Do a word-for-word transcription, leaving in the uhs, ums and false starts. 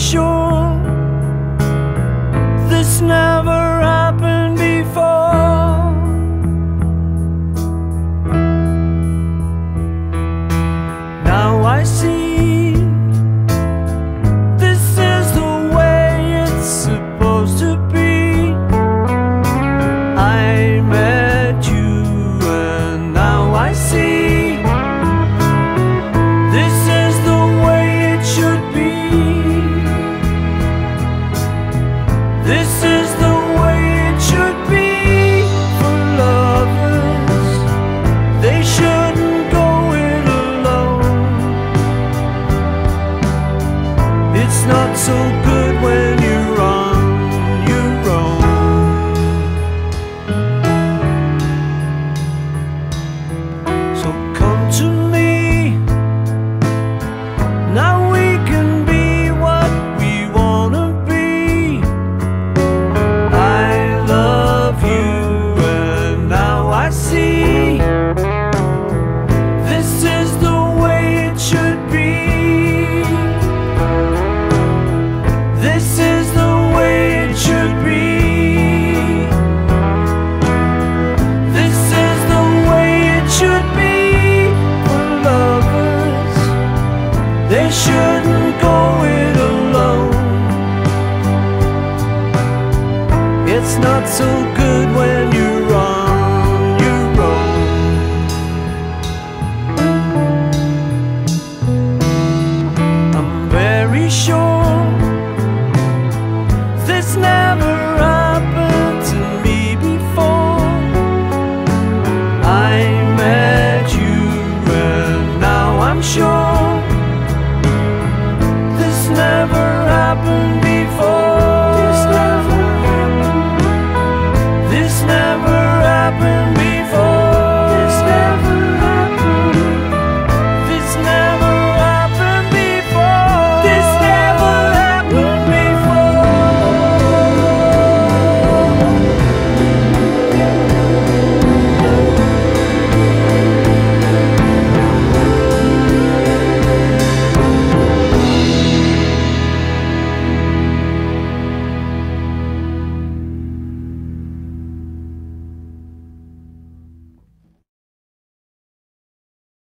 sure this never happened before. Now I see this is the way it's supposed to be. I met you and now I see this is the way it should be. This is the way it should be for lovers. They shouldn't go it alone. It's not so good when you're on your own. So come to me, now we can be what we wanna be. I love you and now I see this is the way it should be. This is the way it should be. This is the way it should be for lovers. They shouldn't go it alone. It's not so good when you're on your own. I'm very sure this never happened to me before. I met you and now I'm sure this never happened